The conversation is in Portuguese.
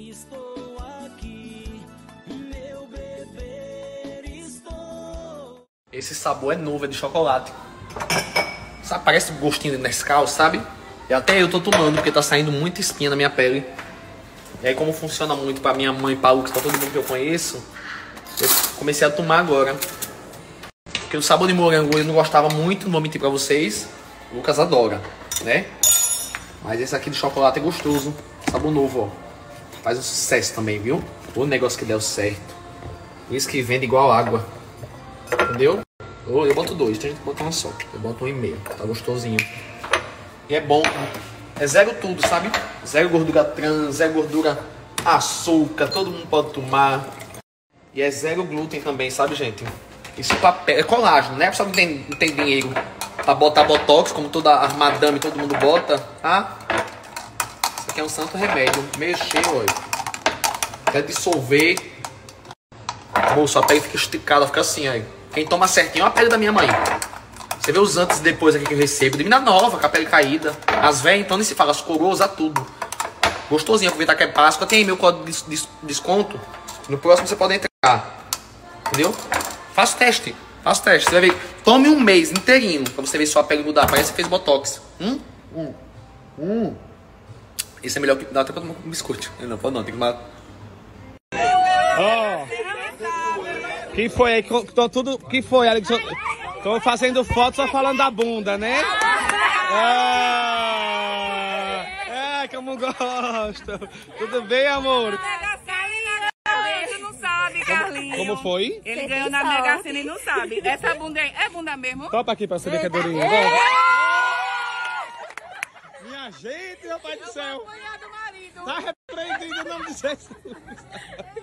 Estou aqui, meu bebê, estou. Esse sabor é novo, é de chocolate. Sabe, parece um gostinho de Nescau, sabe? E até eu tô tomando, porque tá saindo muita espinha na minha pele. E aí, como funciona muito pra minha mãe, pra Lucas, pra todo mundo que eu conheço, eu comecei a tomar agora. Porque o sabor de morango eu não gostava muito, não vou mentir pra vocês. O Lucas adora, né? Mas esse aqui de chocolate é gostoso. Sabor novo, ó. Faz um sucesso também, viu? O negócio que deu certo. Isso que vende igual água. Entendeu? Eu boto 2, tem gente que bota uma só. Eu boto 1,5. Tá gostosinho. E é bom. É zero tudo, sabe? Zero gordura trans, zero gordura açúcar. Todo mundo pode tomar. E é zero glúten também, sabe, gente? Isso é colágeno, né? A pessoa não tem dinheiro pra botar botox, como toda a madame, todo mundo bota, tá? Isso aqui é um santo remédio. Mexer, olha. Quer dissolver. Moço, a pele fica esticada, fica assim, aí. Quem toma certinho é a pele da minha mãe. Você vê os antes e depois aqui que eu recebo. De mina nova, com a pele caída. As velhas, então nem se fala, as coroas, tudo. Gostosinho, aproveitar que é Páscoa. Tem aí meu código de desconto. No próximo você pode entrar. Entendeu? Faça o teste. Faça o teste. Você vai ver. Tome um mês inteirinho pra você ver sua pele mudar. Parece que você fez botox. Isso é melhor que. Dá até pra tomar um biscoito. Não, pode não, tem que tomar. Quem foi aí? Quem foi, Alex? Tô fazendo foto só falando da bunda, né? Como gosto. Tudo bem, amor? Você não sabe, Carlinhos. Como foi? Ele ganhou na Mega Sena e não sabe. Essa bunda aí é bunda mesmo? Topa aqui pra saber que é durinha. Minha gente, meu pai do céu. Tá repreendido em nome de Jesus.